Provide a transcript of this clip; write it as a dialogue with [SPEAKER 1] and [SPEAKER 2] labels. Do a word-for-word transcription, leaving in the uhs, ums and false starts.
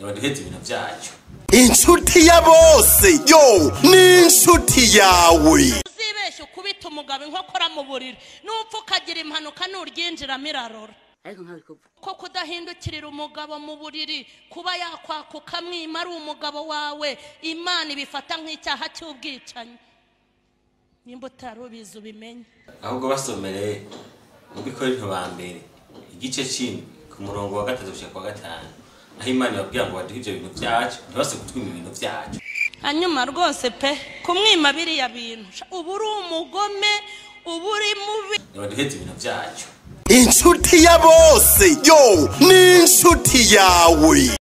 [SPEAKER 1] Nibaduheze ibintu byacu.
[SPEAKER 2] Inshuti ya bose yo ni inshuti yawe.
[SPEAKER 3] Uzibeshe ukubita umugabo inkokora mu buriri n'upfa ukagira impanuka n'uryinjira mirarora. Ko kudahindukirira umugabo mu buriri kuba yakwaka ukamwima ari umugabo wawe Imana ibifata nk'icyaha cy'ubwicanyi. Nimba utarubiza ubimenye.
[SPEAKER 1] Ahubwo basomere mu Bikorinto ba mbere igice kimwe ku murongo wa gatatu gushika kwa gatanu. Aho Imana yabwiye ngo baduhe ibyo bintu byacu ntibase kutwima ibintu byacu.
[SPEAKER 3] Hanyuma rwose pe kumwima biriya bintu ubu uri umugome ubu uri mubi.
[SPEAKER 1] Nibaduheze ibintu byacu.
[SPEAKER 2] Inshuti ya bose yo ni inshuti yawe.